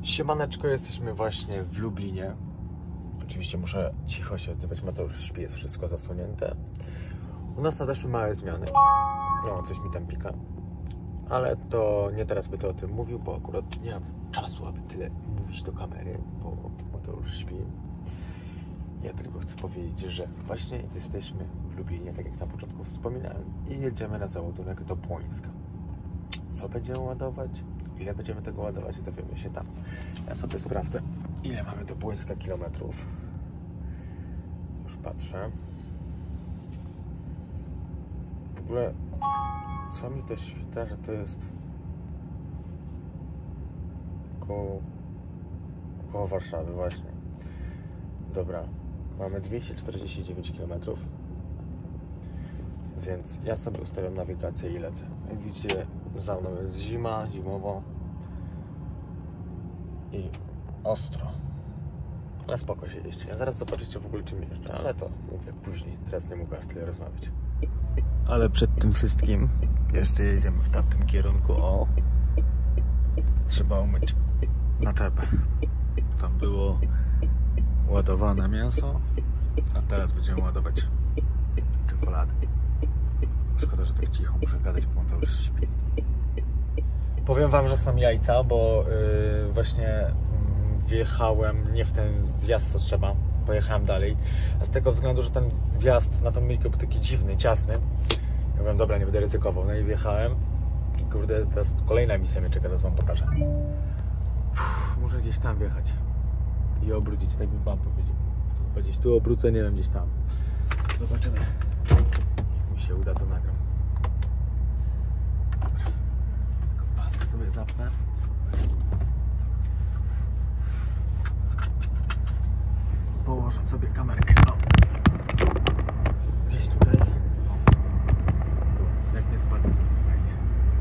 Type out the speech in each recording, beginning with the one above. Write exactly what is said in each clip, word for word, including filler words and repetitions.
Siemaneczko, jesteśmy właśnie w Lublinie. Oczywiście muszę cicho się odzywać, Mateusz śpi, jest wszystko zasłonięte. U nas nadeszły małe zmiany. No, coś mi tam pika. Ale to nie teraz będę o tym mówił, bo akurat nie mam czasu, aby tyle mówić do kamery, bo Mateusz śpi. Ja tylko chcę powiedzieć, że właśnie jesteśmy w Lublinie, tak jak na początku wspominałem, i jedziemy na załadunek do Płońska. Co będziemy ładować? Ile będziemy tego ładować, dowiemy się tam. Ja sobie sprawdzę, ile mamy do Płońska kilometrów. Już patrzę. W ogóle, co mi to świta, że to jest koło, koło Warszawy właśnie. Dobra, mamy dwieście czterdzieści dziewięć kilometrów. Więc ja sobie ustawiam nawigację i lecę. Jak widzicie, za mną jest zima, zimowo i ostro. Ale spoko się jeździ. Ja zaraz zobaczycie w ogóle czym jeżdżę, ale to mówię później. Teraz nie mogę aż tyle rozmawiać. Ale przed tym wszystkim jeszcze jedziemy w tamtym kierunku. O! Trzeba umyć naczepę. Tam było ładowane mięso, a teraz będziemy ładować czekoladę. Szkoda, że tak cicho muszę gadać, bo to już śpi. Powiem wam, że są jajca, bo yy, właśnie yy, wjechałem nie w ten zjazd, co trzeba. Pojechałem dalej. A z tego względu, że ten wjazd na tą miejskę był taki dziwny, ciasny. Ja mówię, dobra, nie będę ryzykował. No i wjechałem. I kurde, teraz kolejna misja mnie czeka, zaraz wam pokażę. Uff, muszę gdzieś tam wjechać. I obrócić, tak bym wam powiedział. Gdzieś tu obrócę, nie wiem, gdzieś tam. Zobaczymy. Mi się uda, to nagram. Dobra. Tylko pasy sobie zapnę. Położę sobie kamerkę. O. Gdzieś tutaj. O. Tu. Jak nie spadnie, to będzie fajnie.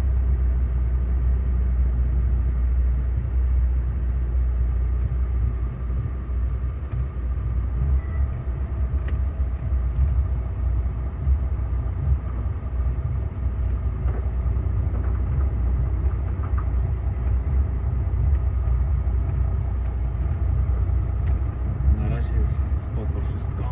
Jest spoko wszystko.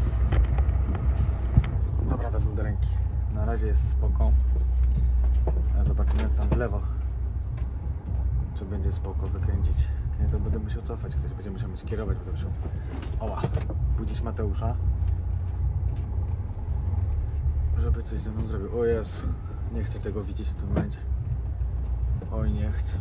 Dobra, wezmę do ręki. Na razie jest spoko. A zobaczymy jak tam w lewo. Czy będzie spoko wykręcić. Nie, to będę musiał cofać. Ktoś będzie musiał mieć kierować. Będę musiał oła, budzić Mateusza, żeby coś ze mną zrobił. O Jezu, nie chcę tego widzieć w tym momencie. Oj, nie chcę.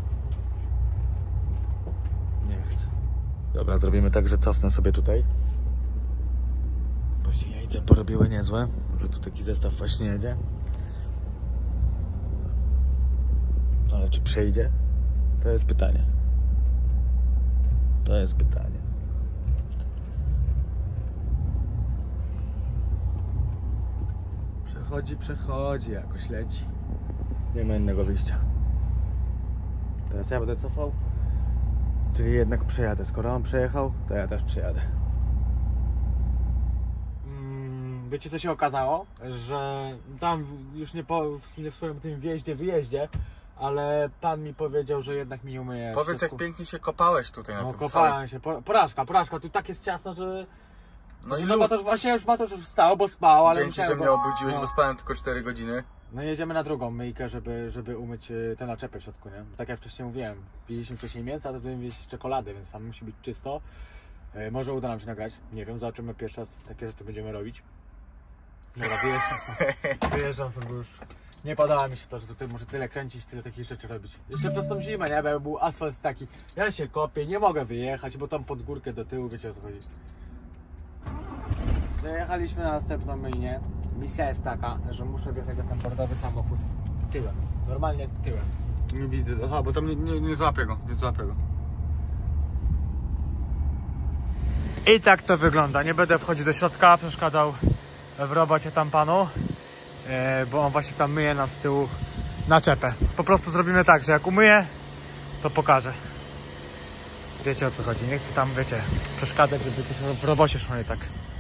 Nie chcę. Dobra, zrobimy tak, że cofnę sobie tutaj. Bo się jajce porobiły niezłe, że tu taki zestaw właśnie jedzie. Ale czy przejdzie? To jest pytanie. To jest pytanie. Przechodzi, przechodzi, jakoś leci. Nie ma innego wyjścia. Teraz ja będę cofał. Czyli jednak przejadę. Skoro on przejechał, to ja też przejadę. Mm, wiecie co się okazało? Że tam już nie, po, nie wspomnę o tym wjeździe, wyjeździe, ale pan mi powiedział, że jednak mi nie umyje. Powiedz środku. Jak pięknie się kopałeś tutaj na no, tym kopałem całym... się. Porażka, porażka. Tu tak jest ciasno, że... No i no bo to właśnie już ma to już wstał, bo spał, ale... Dzięki, że mnie go... obudziłeś, no. bo spałem tylko cztery godziny. No jedziemy na drugą myjkę, żeby, żeby umyć tę naczepę w środku, nie? Tak jak wcześniej mówiłem, widzieliśmy wcześniej mięsa, a teraz będziemy jeść czekoladę, więc tam musi być czysto. Yy, może uda nam się nagrać, nie wiem, zobaczymy pierwszy raz, takie rzeczy będziemy robić. Dobra, wyjeżdżam stąd, wyjeżdżam stąd, bo już nie podoba mi się to, że tutaj muszę tyle kręcić, tyle takich rzeczy robić. Jeszcze przez tą zimę, nie? Bo był asfalt taki, ja się kopię, nie mogę wyjechać, bo tam pod górkę do tyłu, wiecie o co chodzi. Zajechaliśmy na następną myjnię. Misja jest taka, że muszę wjechać za ten bordowy samochód tyłem. Normalnie tyłem. Nie widzę, aha, bo tam nie, nie, nie złapię go, nie złapię go. I tak to wygląda. Nie będę wchodził do środka, przeszkadzał w robocie tam panu, bo on właśnie tam myje nam z tyłu naczepę. Po prostu zrobimy tak, że jak umyję, to pokażę. Wiecie o co chodzi. Nie chcę tam, wiecie, przeszkadzać, żeby coś w robocie szło nie tak.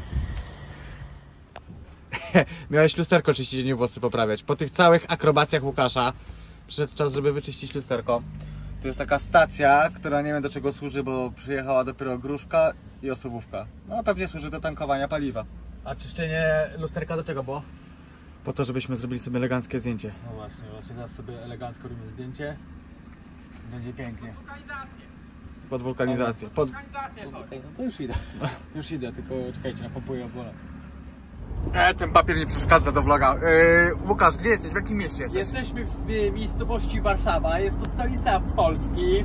Miałeś lusterko czyścić, a nie włosy poprawiać. Po tych całych akrobacjach Łukasza przyszedł czas, żeby wyczyścić lusterko. To jest taka stacja, która nie wiem do czego służy, bo przyjechała dopiero gruszka i osobówka. No pewnie służy do tankowania paliwa. A czyszczenie lusterka do czego było? Po to, żebyśmy zrobili sobie eleganckie zdjęcie. No właśnie, właśnie teraz sobie elegancko robimy zdjęcie. Będzie pięknie. Pod wulkanizację. Pod... No to już idę. Już idę, tylko czekajcie, napompuję obolę. E, ten papier nie przeszkadza do vloga. Yy, Łukasz, gdzie jesteś? W jakim mieście jesteś? Jesteśmy w e, miejscowości Warszawa, jest to stolica Polski.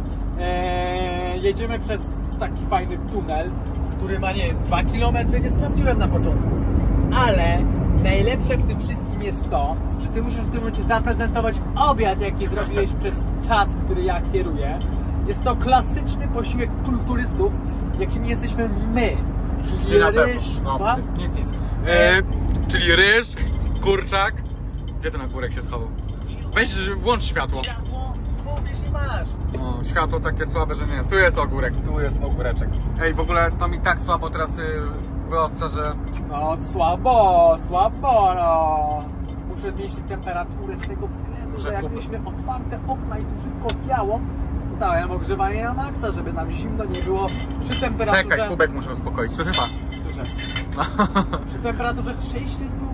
E, jedziemy przez taki fajny tunel, który ma, nie wiem, dwa kilometry, nie sprawdziłem na początku. Ale najlepsze w tym wszystkim jest to, że ty musisz w tym momencie zaprezentować obiad, jaki zrobiłeś przez czas, który ja kieruję. Jest to klasyczny posiłek kulturystów, jakim jesteśmy my. Czyli na ryż, pewno. no, Nic, nic. E, czyli ryż, kurczak. Gdzie ten ogórek się schował? Weź, włącz światło. Światło, mówisz i masz. O, światło takie słabe, że nie. Tu jest ogórek, tu jest ogóreczek. Ej, w ogóle to mi tak słabo teraz y, wyostrza, że... No słabo, słabo, no. Muszę zmniejszyć temperaturę z tego względu, Muszę że jak kup- mieliśmy otwarte okna i tu wszystko wiało, dałem ogrzewanie na maksa, żeby nam zimno nie było przy temperaturze... Czekaj, kubek muszę uspokoić. Słyszy pan? Słyszę. Przy temperaturze sześć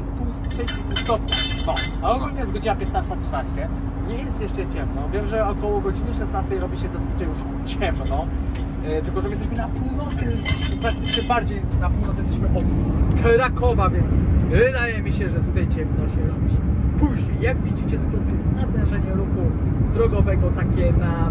i pół stopnia. No, a ogólnie jest godzina piętnasta trzynaście. Nie jest jeszcze ciemno. Wiem, że około godziny szesnastej robi się zazwyczaj już ciemno. E, tylko, że my jesteśmy na północy, praktycznie bardziej na północy jesteśmy od Krakowa, więc wydaje mi się, że tutaj ciemno się robi później. Jak widzicie, z przodu jest natężenie ruchu drogowego takie na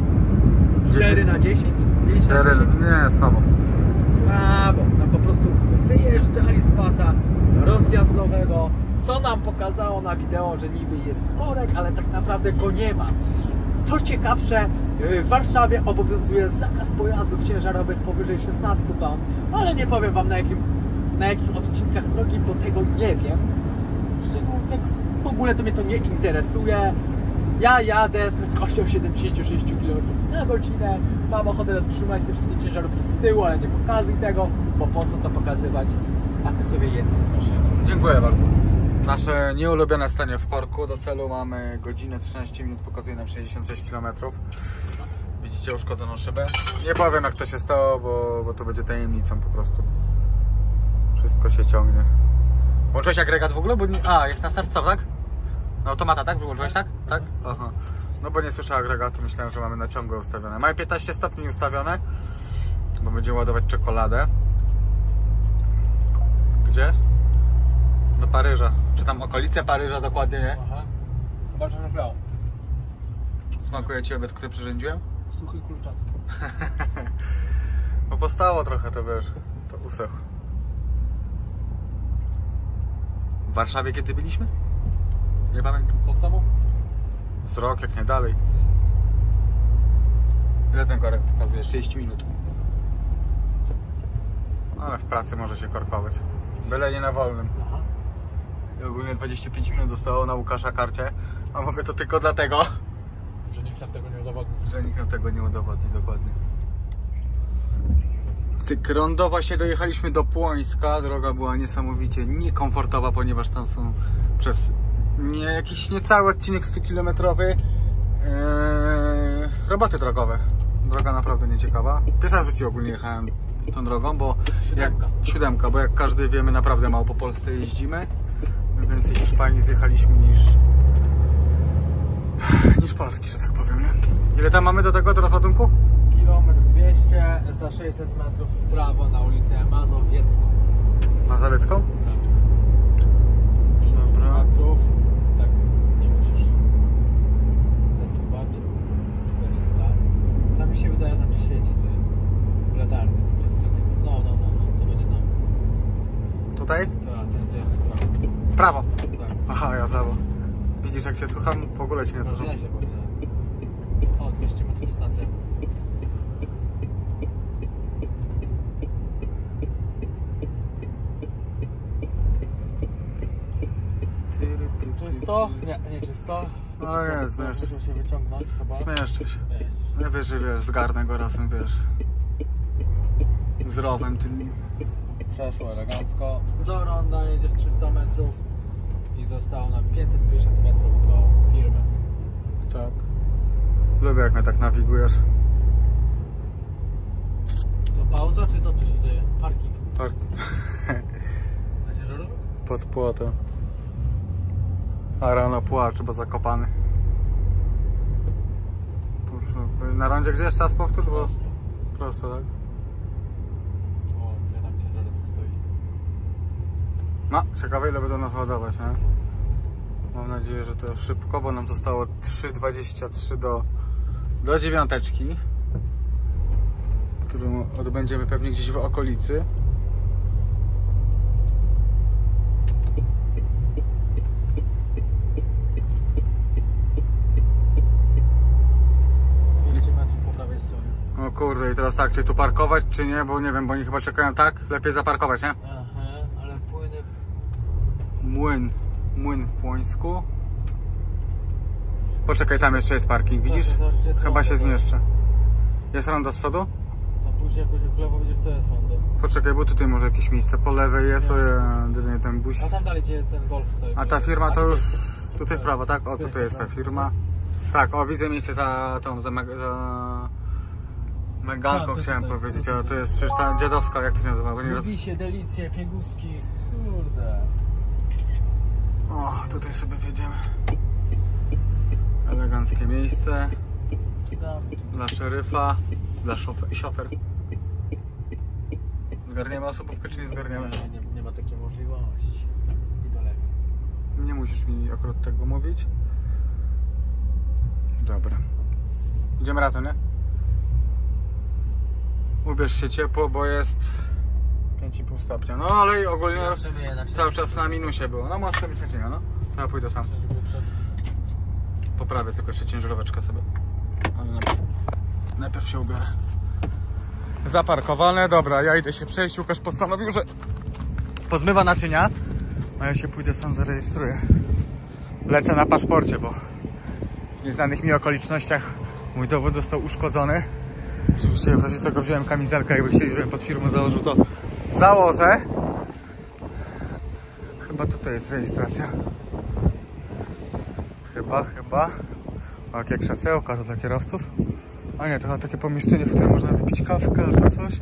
cztery na dziesięć. cztery, nie, słabo. Słabo. Nam po prostu wyjeżdżali z pasa rozjazdowego, co nam pokazało na wideo, że niby jest korek, ale tak naprawdę go nie ma. Co ciekawsze, w Warszawie obowiązuje zakaz pojazdów ciężarowych powyżej szesnastu ton, ale nie powiem wam na, jakim, na jakich odcinkach drogi, bo tego nie wiem. Szczególnie tak w ogóle to mnie to nie interesuje. Ja jadę z prędkością siedemdziesiąt sześć kilometrów na godzinę. Mam ochotę zatrzymać te wszystkie ciężarówki z tyłu, ale nie pokazuj tego, bo po co to pokazywać? A ty sobie jedz z naszego. Dziękuję bardzo. Nasze nieulubione stanie w korku. Do celu mamy godzinę trzynaście minut, pokazuje nam sześćdziesiąt sześć kilometrów. Widzicie uszkodzoną szybę. Nie powiem jak to się stało, bo, bo to będzie tajemnicą po prostu. Wszystko się ciągnie. Włączyłeś agregat w ogóle? Bo nie... A, jest na start stop, tak? No automata, tak? Wyłączyłeś, tak? Tak? Aha. No bo nie słyszę agregatu, myślałem, że mamy na ciągłe ustawione. Mamy piętnaście stopni ustawione, bo będziemy ładować czekoladę. Gdzie? Do Paryża. Czy tam okolice Paryża dokładnie, nie? Aha. Bardzo trafiało. Smakuje ci obiad, który przyrządziłem? Suchy kurczak. Bo postało trochę, to wiesz, to usechło. W Warszawie kiedy byliśmy? Nie pamiętam. To samo? Z rok, jak nie dalej. Ile ten korek pokazuje? sześć minut. Ale w pracy może się korkować. Byle nie na wolnym. Aha. I ogólnie dwadzieścia pięć minut zostało na Łukasza karcie. A mówię to tylko dlatego, Że nikt nam tego nie udowodni. że nikt nam tego nie udowodni dokładnie. Z Krądowa się dojechaliśmy do Płońska. Droga była niesamowicie niekomfortowa, ponieważ tam są przez nie, jakiś niecały odcinek stu kilometrowy yy, roboty drogowe. Droga naprawdę nieciekawa. Pierwszy raz w życiu ogólnie jechałem tą drogą, bo Siódemka. Jak, siódemka, bo jak każdy wiemy, naprawdę mało po Polsce jeździmy. My więcej Hiszpanii zjechaliśmy niż niż Polski, że tak powiem, nie? Ile tam mamy do tego, do rozładunku? Kilometr dwieście, za sześćset metrów w prawo na ulicę Mazowiecką. Mazowiecką? Tak. Dobra. metrów. Tak, nie musisz zasuwać. czterysta. Tam mi się wydaje, tam gdzie świeci te latarnie. No, no, no, no, to będzie tam. Tutaj? Tak, ten zjazd w prawo. W prawo. Tak. Aha, ja w prawo. Widzisz jak się słucham? W ogóle cię nie Może słucham. ja się powiedziałem. O, dwieście metrów stacja. Czysto? Nie, nie czysto. No nie, zmieszczę. Muszę się wyciągnąć chyba. Zmieszczę się. Nie, Ja wiesz, że wiesz, zgarnę go razem, wiesz. Z rowem tylnym. przeszło elegancko. Do ronda jedziesz trzysta metrów i zostało nam pięćset pięćdziesiąt metrów do firmy. Tak. Lubię, jak mnie tak nawigujesz. To pauza, czy co tu się dzieje? Parking. Parking. Na ciężarówkę? Pod płotem. A rano płacze, bo zakopany. Na rondzie gdzie jest czas powtórz? Bo... Prosto. Prosto, tak? O, ja tam ciężarówka stoi. No, ciekawe ile będą nas ładować, nie? Mam nadzieję, że to szybko, bo nam zostało trzy dwadzieścia trzy do, do dziewiąteczki, którą odbędziemy pewnie gdzieś w okolicy. dwieście metrów po prawej stronie. O kurde, i teraz tak, czy tu parkować, czy nie, bo nie wiem, bo oni chyba czekają tak, lepiej zaparkować, nie? Aha, ale płynę. Młyn, młyn w Płońsku. Poczekaj, tam jeszcze jest parking, widzisz? Tak, to jest Chyba rondo, się tak. zmieszczę. Jest rondo z przodu? Tam później jakoś w lewo widzisz, to jest rondo. Poczekaj, bo tutaj może jakieś miejsce po lewej jest, Nie, o, jest. jedynie ten busik. A tam dalej gdzie ten golf stoi. A ta firma to A, już czekaj. tutaj w prawo, tak? O, tutaj jest ta firma. Tak, o, widzę miejsce za tą, za, meg za Meganką A, to chciałem tutaj, powiedzieć, to ale to tutaj. jest przecież ta dziadowska, jak to się nazywa? Bo nie roz... Lubisie, delicje, pieguski. Kurde. O, tutaj sobie wjedziemy. Eleganckie miejsce Dawaj tu. dla szeryfa, dla szofer i szofer. Zgarniemy osobówkę, czy nie zgarniemy? Nie, nie, nie ma takiej możliwości. I do lewej. Nie musisz mi akurat tego mówić. Dobra. Idziemy razem, nie? Ubierz się ciepło, bo jest pięć i pół stopnia. No ale i ogólnie cały czas na minusie było. No masz przebić naczynia, no. To ja pójdę sam. Poprawię tylko jeszcze ciężaróweczkę sobie. Ale najpierw, najpierw się ubiorę. Zaparkowane, dobra, ja idę się przejść. Łukasz postanowił, że pozmywa naczynia, a ja się pójdę sam zarejestruję. Lecę na paszporcie, bo w nieznanych mi okolicznościach mój dowód został uszkodzony. Oczywiście w razie czego wziąłem kamizelkę, jakby chcieli, żebym pod firmę założył, to założę. Chyba tutaj jest rejestracja. Chyba, chyba. O, jakie krzesełka to dla kierowców. A nie, to chyba takie pomieszczenie, w którym można wypić kawkę albo coś.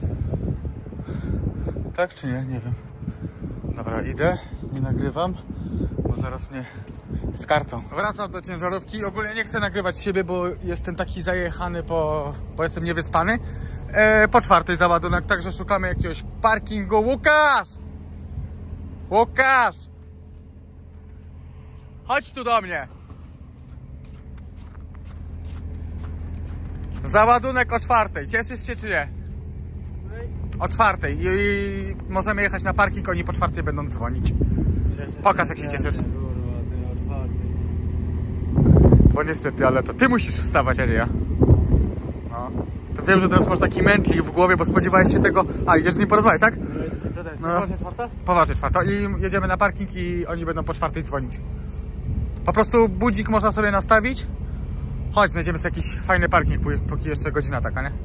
Tak czy nie? Nie wiem. Dobra, idę, nie nagrywam, bo zaraz mnie z kartą. Wracam do ciężarówki. Ogólnie nie chcę nagrywać siebie, bo jestem taki zajechany, po, bo jestem niewyspany. E, po czwartej załadunek, także szukamy jakiegoś parkingu. Łukasz! Łukasz! Chodź tu do mnie! Załadunek o czwartej. Cieszysz się czy nie? O czwartej. I, i możemy jechać na parking, oni po czwartej będą dzwonić. Pokaż, jak się cieszysz. Bo niestety, ale to ty musisz wstawać, a nie ja. No. To wiem, że teraz masz taki mętlik w głowie, bo spodziewałeś się tego... A, idziesz z nim porozmawiać, tak? No. Poważnie czwarta. I jedziemy na parking i oni będą po czwartej dzwonić. Po prostu budzik można sobie nastawić. Chodź, znajdziemy sobie jakiś fajny parking, póki jeszcze godzina taka, nie?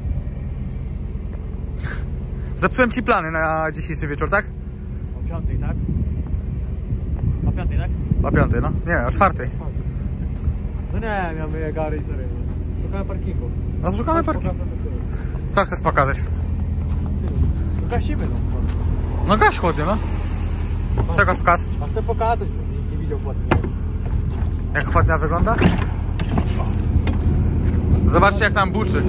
Zepsułem ci plany na dzisiejszy wieczór, tak? O piątej, tak? O piątej, tak? O piątej, no. Nie, o czwartej. No nie, miałem gary i co robię. Szukamy parkingu. No szukamy parkingu. Co chcesz pokazać? No gasimy, no. No gaś chłodnie, no. Czego szukasz? A chcę pokazać, bo nikt nie widział chłodnie. Jak chłodnia wygląda? Zobaczcie, jak tam buczy.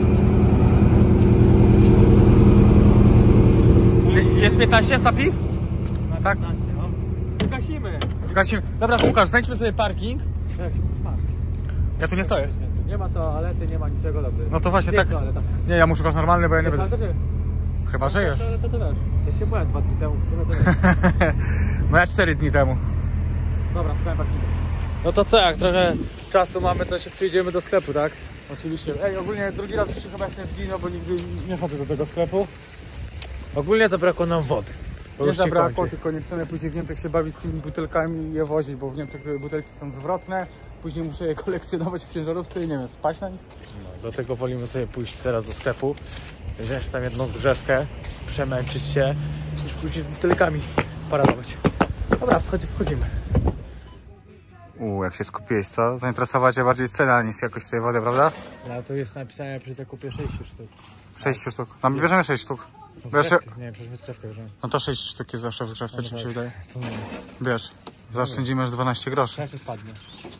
Jest piętnaście stopni? Tak. No. Gasimy. Gasimy. Dobra, Łukasz, znajdźmy sobie parking. Jak? Park. Ja tu nie stoję. Nie ma toalety, nie ma niczego, dobrze. No to właśnie Jest tak. toaleta. Nie, ja muszę szukać normalny, bo ja nie Jest będę. toaleta, nie? Chyba, że jest. To, to, to wiesz. Ja się byłem dwa dni temu, w sumie to wiesz. No ja cztery dni temu. Dobra, szukałem parkingu. No to co, jak trochę czasu mamy, to się przyjdziemy do sklepu, tak? Oczywiście. Ej, ogólnie drugi raz jeszcze chyba jestem w Dino, bo nigdy nie chodzę do tego sklepu. Ogólnie zabrakło nam wody. Nie zabrakło, tylko nie chcemy później w Niemczech się bawić z tymi butelkami i je wozić, bo w Niemczech butelki są zwrotne. Później muszę je kolekcjonować w ciężarówce i nie wiem, spać na nich. No, dlatego wolimy sobie pójść teraz do sklepu, wziąć tam jedną zgrzewkę, przemęczyć się, już pójść z butelkami paradować. Dobra, wchodzi, wchodzimy. Uuu, jak się skupiłeś, co? Zainteresowała cię bardziej cena niż jakość tej wody, prawda? Ale to jest napisane przy zakupie sześciu sztuk. sześć sztuk. No my bierzemy sześć sztuk. No, Wiesz, sklepki, nie, przecież my sklepkę bierzemy. no to sześć sztuk jest zawsze w zgrzewce, No czy mi tak. się wydaje? To nie. Wiesz, zaoszczędzimy już dwanaście groszy. Teraz się spadnie.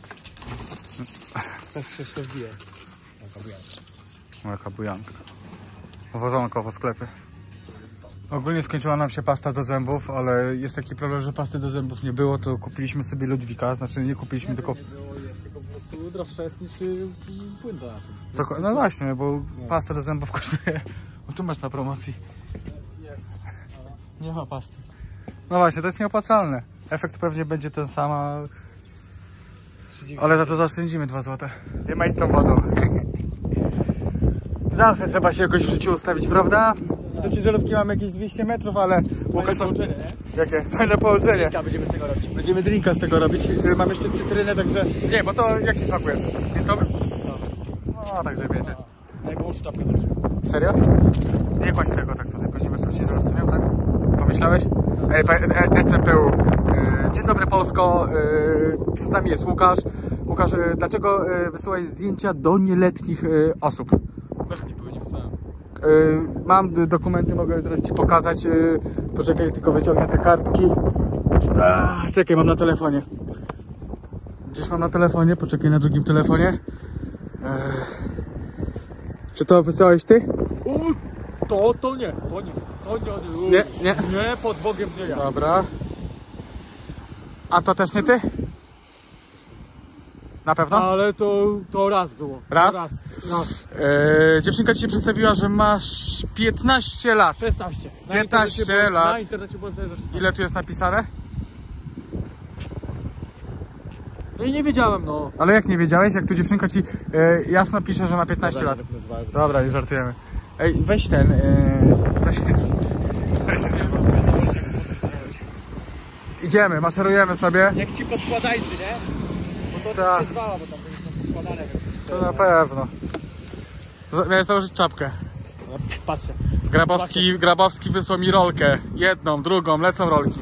Ktoś się jeszcze wbije. Jaka bujanka. Jaka bujanka. Uważonko po sklepie. Ogólnie skończyła nam się pasta do zębów, ale jest taki problem, że pasty do zębów nie było, to kupiliśmy sobie Ludwika, znaczy nie kupiliśmy, tylko... Nie było, jest tylko po prostu droższe jest niż y, płyn do naczyń. To, no właśnie, bo pasta do zębów kosztuje... O, tu masz na promocji. Jest. Nie ma pasty. No właśnie, to jest nieopłacalne. Efekt pewnie będzie ten sam, a... ale za to zaoszczędzimy dwa złote. Nie ma nic z tą wodą. Zawsze trzeba się jakoś w życiu ustawić, prawda? Do ciężarówki mamy jakieś dwieście metrów, ale... Łukasz, połączenie, nie? Jakie? Fajne połączenie. Drinka będziemy z tego robić. Będziemy drinka z tego robić. Mam jeszcze cytrynę, także... Nie, bo to jaki smaku jest? Miętowy? No, także wiecie. No i połóż czapkę zrobić. Serio? Nie kładź tego tak tutaj, później bez co ciężarówce miał, tak? Pomyślałeś? E, e, E C P U. E, dzień dobry Polsko, e, przed nami jest Łukasz. Łukasz, e, dlaczego e, wysyłałeś zdjęcia do nieletnich e, osób? Nie były, nie chcę. E, mam d- dokumenty, mogę teraz ci pokazać. E, poczekaj, tylko wyciągnę te kartki. Ach, czekaj, mam na telefonie. Gdzieś mam na telefonie, poczekaj na drugim telefonie. E, czy to wysyłałeś ty? Uj, to, to nie, to nie. To nie, uj. Nie, nie. Nie, pod Bogiem nie ja. Dobra. A to też nie ty? Na pewno? Ale to, to raz było. Raz? To raz. raz. Eee, dziewczynka ci się przedstawiła, że masz piętnaście lat. szesnaście. Na piętnaście internecie było- lat. Na internecie było napisane, że szesnaście. Ile tu jest napisane? No i nie wiedziałem, no. Ale jak nie wiedziałeś, jak tu dziewczynka ci e, jasno pisze, że ma piętnaście lat. Dobra, nie będę Dobra, nie żartujemy. Ej, weź ten. E, weź... Idziemy, maszerujemy sobie. Jak ci podkładajcy, nie? Bo to Tak. się zwała, bo tam są podkładane. To na pewno. Z- Miałeś założyć czapkę. No, patrzę. Grabowski, Grabowski wysłał mi rolkę. Jedną, drugą, lecą rolki.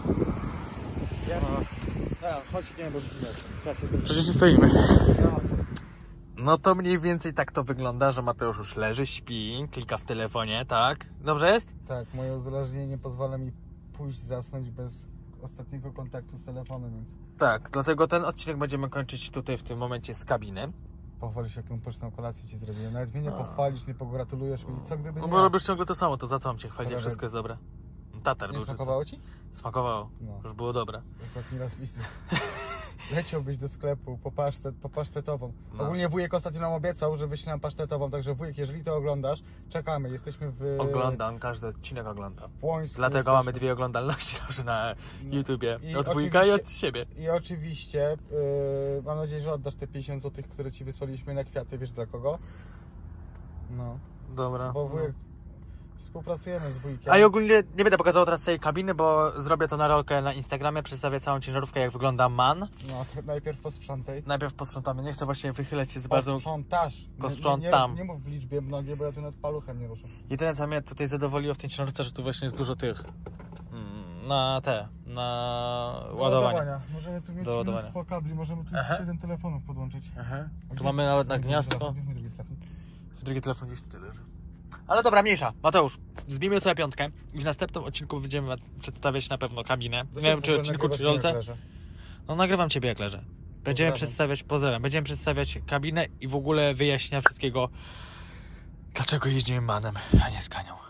Dobra, chodź, nie, bo trzeba się zrobić. Przecież nie stoimy. No to mniej więcej tak to wygląda, że Mateusz już leży, śpi, klika w telefonie, tak? Dobrze jest? Tak, moje uzależnienie pozwala mi pójść zasnąć bez ostatniego kontaktu z telefonem, więc Tak, dlatego ten odcinek będziemy kończyć tutaj w tym momencie z kabiny. pochwalisz, jaką pyszną kolację ci zrobiłem. Nawet mnie nie pochwalisz, nie pogratulujesz mi. Co gdyby No nie bo ja? robisz ciągle to samo, to za co mam cię chwalić, jak Dobra. wszystko jest dobre. Tatar Nie był, że smakowało ci? to- Smakowało, No. już było dobre. Ostatni raz widzę. Leciałbyś do sklepu po, pasztet, po pasztetową. No. Ogólnie wujek ostatnio nam obiecał, że wyślę nam pasztetową, także wujek, jeżeli to oglądasz, czekamy. Jesteśmy w... Oglądam, każdy odcinek oglądam. w Płońsku. Dlatego jesteśmy. mamy dwie oglądalności dobrze na No. YouTubie. I Od wujka i od oczywiście- siebie. I oczywiście, yy, mam nadzieję, że oddasz te pięćdziesiąt złotych, które ci wysłaliśmy na kwiaty, wiesz dla kogo? No, Dobra. bo wujek, współpracujemy z wujkiem. A i ogólnie nie będę pokazywał teraz tej kabiny, bo zrobię to na rolkę na Instagramie, przedstawię całą ciężarówkę, jak wygląda MAN. No, to najpierw posprzątaj. Najpierw posprzątamy, nie chcę właśnie wychylać się z bardzo... Posprzątasz. Nie- Posprzątam. Nie, nie, nie mów w liczbie mnogiej, bo ja tu nad paluchem nie ruszę. Jedyne co mnie tutaj zadowoliło w tej ciężarówce, że tu właśnie jest dużo tych... mm, na te, na Do ładowanie. Możemy tu mieć Do ładowania. mnóstwo kabli, możemy tu Aha. siedem telefonów podłączyć. Aha. Gdzie Tu mamy jest nawet na mój drugi gniazdko. telefon? Gdzie jest mój drugi telefon? Drugi telefon gdzieś tutaj leży. Ale dobra, mniejsza. Mateusz, zbijmy sobie piątkę i w następnym odcinku będziemy przedstawiać na pewno kabinę. Nie wiem, czy odcinku, czy rolce. No nagrywam ciebie jak leżę. Będziemy Pozdrawiam. przedstawiać, pozdrawiam, będziemy przedstawiać kabinę i w ogóle wyjaśnienia wszystkiego, dlaczego jeździmy manem, a nie z Kanią.